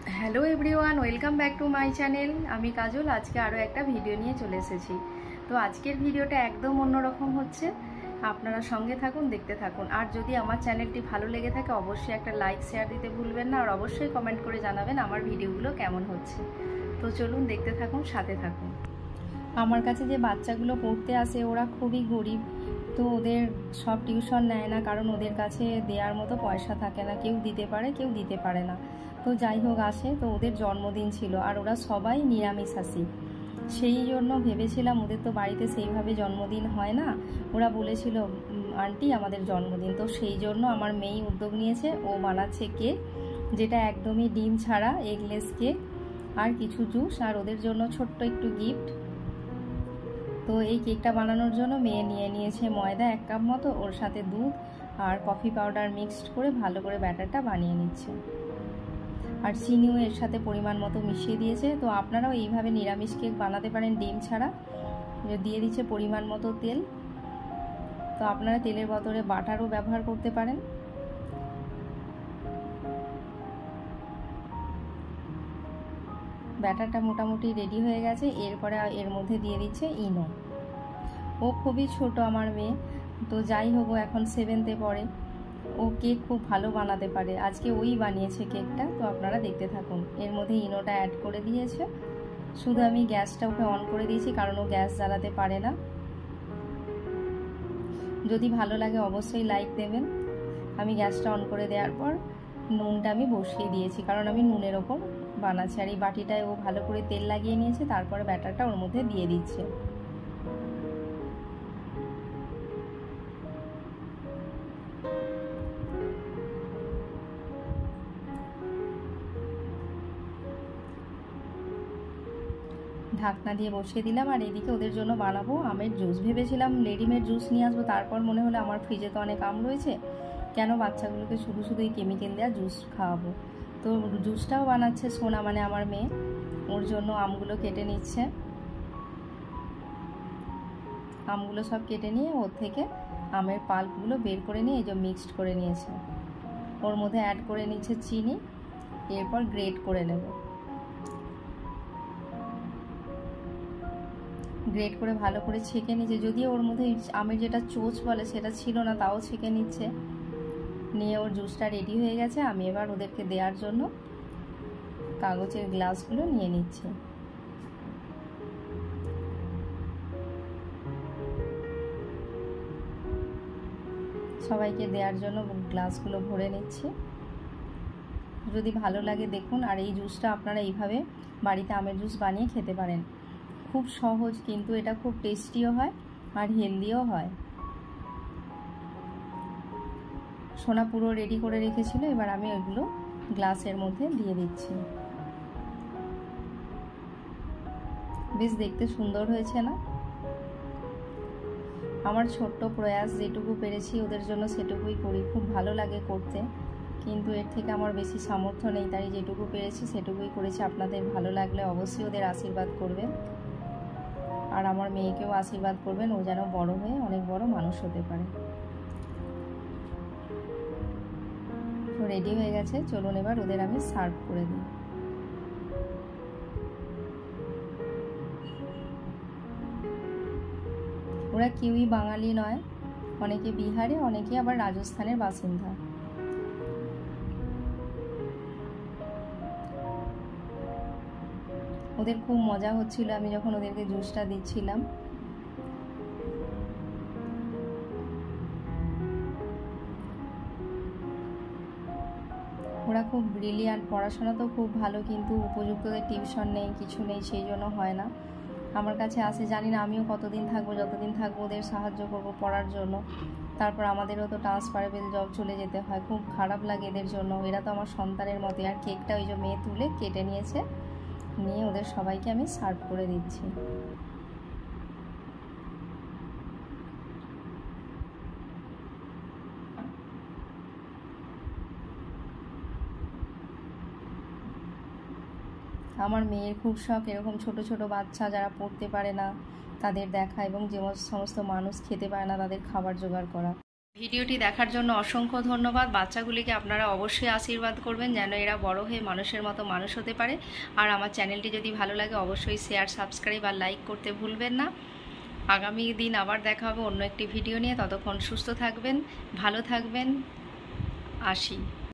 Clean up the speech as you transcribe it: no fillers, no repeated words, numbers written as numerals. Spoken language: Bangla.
Hello everyone, welcome back to my channel. আমি কাজল। আজকে আরও একটা ভিডিও নিয়ে চলে এসেছি। তো আজকের ভিডিওটা একদম অন্যরকম হচ্ছে। আপনারা সঙ্গে থাকুন, দেখতে থাকুন। আর যদি আমার চ্যানেলটি ভালো লেগে থাকে অবশ্যই একটা লাইক শেয়ার দিতে ভুলবেন না, আর অবশ্যই কমেন্ট করে জানাবেন আমার ভিডিওগুলো কেমন হচ্ছে। তো চলুন দেখতে থাকুন, সাথে থাকুন। আমার কাছে যে বাচ্চাগুলো পড়তে আসে ওরা খুবই গরিব। তো ওদের সব টিউশন নেয় না, কারণ ওদের কাছে দেওয়ার মতো পয়সা থাকে না। কেউ দিতে পারে, কেউ দিতে পারে না। তো যাই হোক আসে। তো ওদের জন্মদিন ছিল, আর ওরা সবাই নিরামিষাশী। সেই জন্য ভেবেছিলাম, ওদের তো বাড়িতে সেইভাবে জন্মদিন হয় না। ওরা বলেছিল আন্টি আমাদের জন্মদিন। তো সেই জন্য আমার মেয়ে উদ্যোগ নিয়েছে, ও বানাচ্ছে কেক, যেটা একদমই ডিম ছাড়া, এগলেস কেক, আর কিছু জুস, আর ওদের জন্য ছোট্ট একটু গিফট। তো এই কেকটা বানানোর জন্য মেয়ে নিয়ে নিয়েছে ময়দা 1 কাপ মতো, ওর সাথে দুধ আর কফি পাউডার মিক্সড করে ভালো করে ব্যাটারটা বানিয়ে নিচ্ছে। আর চিনিও এর সাথে পরিমাণ মতো মিশিয়ে দিয়েছে। তো আপনারাও এইভাবে নিরামিষ কেক বানাতে পারেন ডিম ছাড়া। দিয়ে দিচ্ছে পরিমাণ মতো তেল। তো আপনারা তেলের বদলে বাটারও ব্যবহার করতে পারেন। ব্যাটারটা মোটামুটি রেডি হয়ে গেছে। এরপরে এর মধ্যে দিয়ে দিচ্ছে ইনো। ও খুবই ছোট আমার মেয়ে, তো যাই হোক ও এখন 7th-এ পড়ে। ও কেক খুব ভালো বানাতে পারে। আজকে ওই বানিয়েছে কেকটা। তো আপনারা দেখতে থাকুন। এর মধ্যে ইনোটা অ্যাড করে দিয়েছে। শুধু আমি গ্যাসটা ওকে অন করে দিয়েছি, কারণ ও গ্যাস জ্বালাতে পারে না। যদি ভালো লাগে অবশ্যই লাইক দেবেন। আমি গ্যাসটা অন করে দেওয়ার পর নুনটা আমি বসিয়ে দিয়েছি, কারণ আমি নুনের ওপর বানাচ্ছি। আর এই বাটিটায় ও ভালো করে তেল লাগিয়ে নিয়েছে, তারপরে ব্যাটারটা ওর মধ্যে দিয়ে দিচ্ছে। ঢাকনা দিয়ে বসিয়ে দিলাম। আর এদিকে ওদের জন্য বানাবো আমের জুস। ভেবেছিলাম রেডিমেড জুস নিয়ে আসবো, তারপর মনে হলো আমার ফ্রিজে তো অনেক আম রয়েছে, কেন বাচ্চাগুলোকে শুধু শুধু এই কেমিক্যাল দেওয়া জুস খাওয়াবো। তো জুসটাও বানাচ্ছে সোনা, মানে আমার মেয়ে। ওর জন্য আমগুলো কেটে নিচ্ছে। আমগুলো সব কেটে নিয়ে ওর থেকে আমের পাল্পগুলো বের করে নিয়ে এই যে মিক্সড করে নিয়েছে। ওর মধ্যে অ্যাড করে নিচ্ছে চিনি, এরপর গ্রেট করে নেব। গ্রেট করে ভালো করে ছেঁকে নিচ্ছে। যদিও ওর মধ্যে আমের যেটা চোচ বলে সেটা ছিল না, তাও ছেঁকে নিচ্ছে। নিয়ে ওর জুসটা রেডি হয়ে গেছে। আমি এবার ওদেরকে দেওয়ার জন্য কাগজের গ্লাসগুলো নিয়ে নিচ্ছি। সবাইকে দেওয়ার জন্য গ্লাসগুলো ভরে নিচ্ছি। যদি ভালো লাগে দেখুন। আর এই জুসটা আপনারা এইভাবে বাড়িতে আমের জুস বানিয়ে খেতে পারেন। খুব সহজ, কিন্তু এটা খুব টেস্টিও হয় আর হেলদিও হয়। সোনা পুরো রেডি করে রেখেছিল, এবার আমি ওইগুলো গ্লাসের মধ্যে দিয়ে দিচ্ছি। বেশ দেখতে সুন্দর হয়েছে না? আমার ছোট্ট প্রয়াস, যেটুকু পেরেছি ওদের জন্য সেটুকুই করি। খুব ভালো লাগে করতে, কিন্তু এর থেকে আমার বেশি সামর্থ্য নেই, তাই যেটুকু পেরেছি সেটুকুই করেছি। আপনাদের ভালো লাগলে অবশ্যই ওদের আশীর্বাদ করবেন, আর আমার মেয়েকেও আশীর্বাদ করবেন, ও যেন বড় হয়ে অনেক বড় মানুষ হতে পারে। তো রেডি হয়ে গেছে, চলুন এবার ওদের আমি সার্ভ করে দিই। ওরা কেউই বাঙালি নয়, অনেকে বিহারে, অনেকে আবার রাজস্থানের বাসিন্দা। ওদের খুব মজা হচ্ছিল আমি যখন ওদেরকে জুসটা দিচ্ছিলাম। ওরা খুব ব্রিলিয়ান্ট, পড়াশোনা তো খুব ভালো, কিন্তু উপযুক্ত টিউশন নেই, কিছু নেই, সেই জন্য হয় না। আমার কাছে আসে, জানি না আমিও কতদিন থাকবো। যতদিন থাকবো ওদের সাহায্য করব পড়ার জন্য। তারপর আমাদেরও তো ট্রান্সফারেবল জব চলে যেতে হয়। খুব খারাপ লাগে এদের জন্য। এরা তো আমার সন্তানের মতো। আর কেকটা ওই যে মেয়ে তুলে কেটে নিয়েছে, নিয়ে ওদের সবাইকে আমি সার্ভ করে দিচ্ছি। আমার মেয়ের খুব শখ এরকম ছোট ছোট বাচ্চা যারা পড়তে পারে না তাদের দেখা, এবং যে সমস্ত মানুষ খেতে পারে না তাদের খাবার জোগাড় করা। ভিডিওটি দেখার জন্য অসংখ্য ধন্যবাদ। বাচ্চাগুলিকে আপনারা অবশ্যই আশীর্বাদ করবেন যেন এরা বড় হয়ে মানুষের মতো মানুষ হতে পারে। আর আমার চ্যানেলটি যদি ভালো লাগে অবশ্যই শেয়ার, সাবস্ক্রাইব আর লাইক করতে ভুলবেন না। আগামী দিন আবার দেখা হবে অন্য একটি ভিডিও নিয়ে। ততক্ষণ সুস্থ থাকবেন, ভালো থাকবেন। আসি।